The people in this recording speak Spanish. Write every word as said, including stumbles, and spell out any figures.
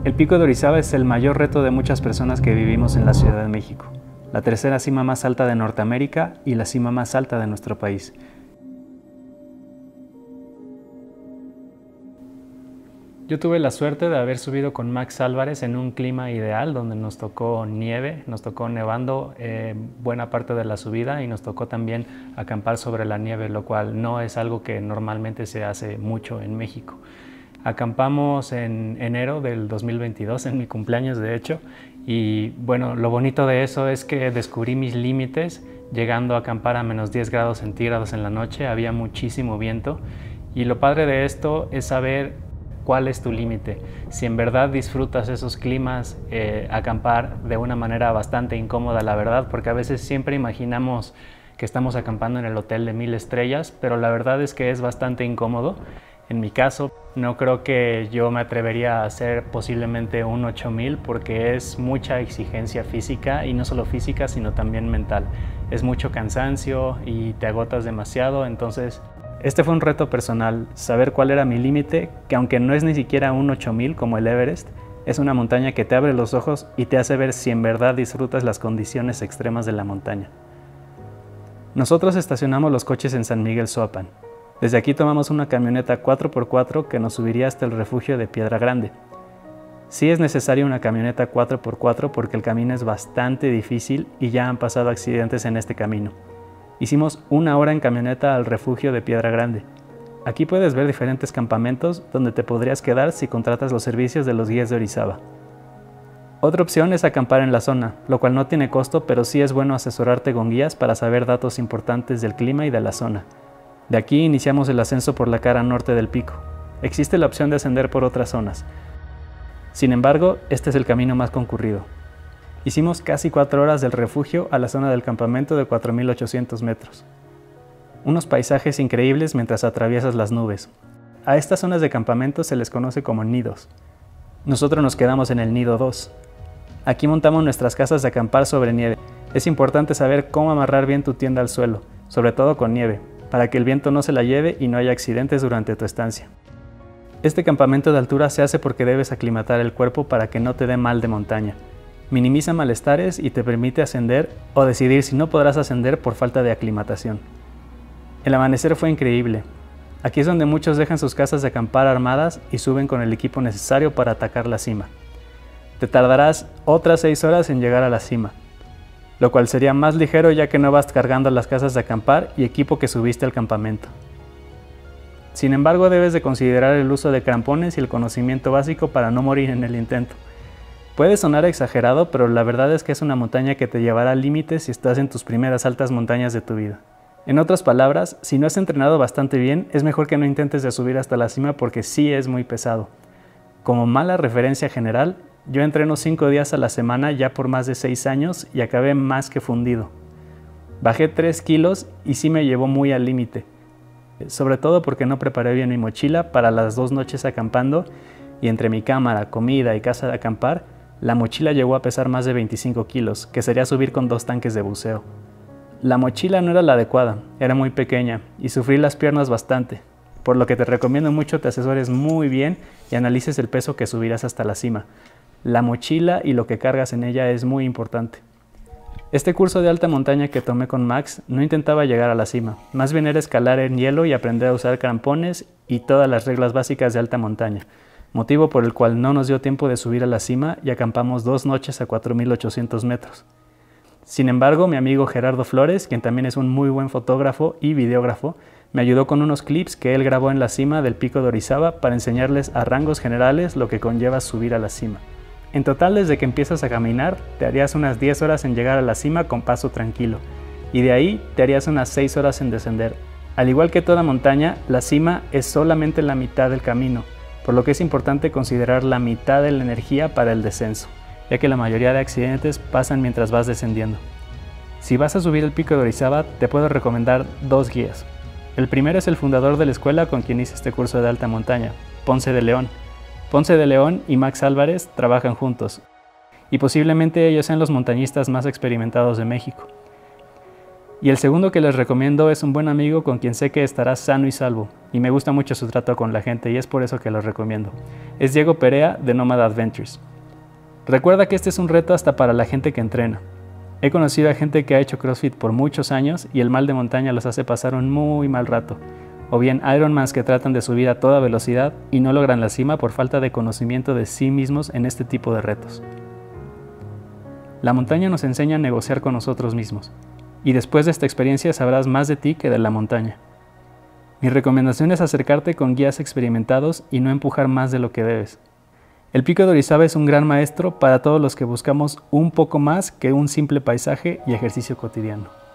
El Pico de Orizaba es el mayor reto de muchas personas que vivimos en la Ciudad de México, la tercera cima más alta de Norteamérica y la cima más alta de nuestro país. Yo tuve la suerte de haber subido con Max Álvarez en un clima ideal donde nos tocó nieve, nos tocó nevando eh, buena parte de la subida y nos tocó también acampar sobre la nieve, lo cual no es algo que normalmente se hace mucho en México. Acampamos en enero del dos mil veintidós, en mi cumpleaños de hecho, y bueno, lo bonito de eso es que descubrí mis límites llegando a acampar a menos diez grados centígrados en la noche, había muchísimo viento y lo padre de esto es saber cuál es tu límite. Si en verdad disfrutas esos climas, eh, acampar de una manera bastante incómoda, la verdad, porque a veces siempre imaginamos que estamos acampando en el hotel de mil estrellas, pero la verdad es que es bastante incómodo. En mi caso, no creo que yo me atrevería a hacer posiblemente un ocho mil porque es mucha exigencia física y no solo física, sino también mental. Es mucho cansancio y te agotas demasiado, entonces este fue un reto personal, saber cuál era mi límite, que aunque no es ni siquiera un ocho mil como el Everest, es una montaña que te abre los ojos y te hace ver si en verdad disfrutas las condiciones extremas de la montaña. Nosotros estacionamos los coches en San Miguel Zoapan. Desde aquí tomamos una camioneta cuatro por cuatro que nos subiría hasta el refugio de Piedra Grande. Sí es necesaria una camioneta cuatro por cuatro porque el camino es bastante difícil y ya han pasado accidentes en este camino. Hicimos una hora en camioneta al refugio de Piedra Grande. Aquí puedes ver diferentes campamentos donde te podrías quedar si contratas los servicios de los guías de Orizaba. Otra opción es acampar en la zona, lo cual no tiene costo, pero sí es bueno asesorarte con guías para saber datos importantes del clima y de la zona. De aquí iniciamos el ascenso por la cara norte del pico. Existe la opción de ascender por otras zonas. Sin embargo, este es el camino más concurrido. Hicimos casi cuatro horas del refugio a la zona del campamento de cuatro mil ochocientos metros. Unos paisajes increíbles mientras atraviesas las nubes. A estas zonas de campamento se les conoce como nidos. Nosotros nos quedamos en el nido dos. Aquí montamos nuestras casas de acampar sobre nieve. Es importante saber cómo amarrar bien tu tienda al suelo, sobre todo con nieve, para que el viento no se la lleve y no haya accidentes durante tu estancia. Este campamento de altura se hace porque debes aclimatar el cuerpo para que no te dé mal de montaña. Minimiza malestares y te permite ascender o decidir si no podrás ascender por falta de aclimatación. El amanecer fue increíble. Aquí es donde muchos dejan sus casas de acampar armadas y suben con el equipo necesario para atacar la cima. Te tardarás otras seis horas en llegar a la cima, lo cual sería más ligero ya que no vas cargando las casas de acampar y equipo que subiste al campamento. Sin embargo, debes de considerar el uso de crampones y el conocimiento básico para no morir en el intento. Puede sonar exagerado, pero la verdad es que es una montaña que te llevará al límite si estás en tus primeras altas montañas de tu vida. En otras palabras, si no has entrenado bastante bien, es mejor que no intentes de subir hasta la cima porque sí es muy pesado. Como mala referencia general, yo entreno cinco días a la semana ya por más de seis años y acabé más que fundido. Bajé tres kilos y sí me llevó muy al límite, sobre todo porque no preparé bien mi mochila para las dos noches acampando y entre mi cámara, comida y casa de acampar, la mochila llegó a pesar más de veinticinco kilos, que sería subir con dos tanques de buceo. La mochila no era la adecuada, era muy pequeña y sufrí las piernas bastante, por lo que te recomiendo mucho te asesores muy bien y analices el peso que subirás hasta la cima. La mochila y lo que cargas en ella es muy importante. Este curso de alta montaña que tomé con Max no intentaba llegar a la cima, más bien era escalar en hielo y aprender a usar crampones y todas las reglas básicas de alta montaña, motivo por el cual no nos dio tiempo de subir a la cima y acampamos dos noches a cuatro mil ochocientos metros. Sin embargo, mi amigo Gerardo Flores, quien también es un muy buen fotógrafo y videógrafo, me ayudó con unos clips que él grabó en la cima del Pico de Orizaba para enseñarles a rangos generales lo que conlleva subir a la cima. En total, desde que empiezas a caminar, te harías unas diez horas en llegar a la cima con paso tranquilo, y de ahí te harías unas seis horas en descender. Al igual que toda montaña, la cima es solamente la mitad del camino, por lo que es importante considerar la mitad de la energía para el descenso, ya que la mayoría de accidentes pasan mientras vas descendiendo. Si vas a subir el Pico de Orizaba, te puedo recomendar dos guías. El primero es el fundador de la escuela con quien hice este curso de alta montaña, Ponce de León. Ponce de León y Max Álvarez trabajan juntos, y posiblemente ellos sean los montañistas más experimentados de México. Y el segundo que les recomiendo es un buen amigo con quien sé que estará sano y salvo, y me gusta mucho su trato con la gente y es por eso que los recomiendo. Es Diego Perea de Nomad Adventures. Recuerda que este es un reto hasta para la gente que entrena. He conocido a gente que ha hecho CrossFit por muchos años y el mal de montaña los hace pasar un muy mal rato. O bien Ironmans que tratan de subir a toda velocidad y no logran la cima por falta de conocimiento de sí mismos en este tipo de retos. La montaña nos enseña a negociar con nosotros mismos. Y después de esta experiencia sabrás más de ti que de la montaña. Mi recomendación es acercarte con guías experimentados y no empujar más de lo que debes. El Pico de Orizaba es un gran maestro para todos los que buscamos un poco más que un simple paisaje y ejercicio cotidiano.